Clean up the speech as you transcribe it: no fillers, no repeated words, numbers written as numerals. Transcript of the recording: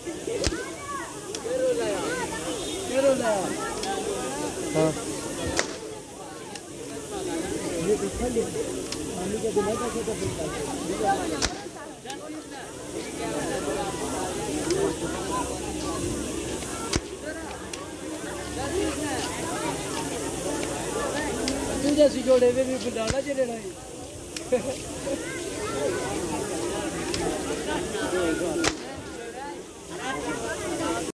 हाँ जैसी जोड़े में भी बुलाना चले नहीं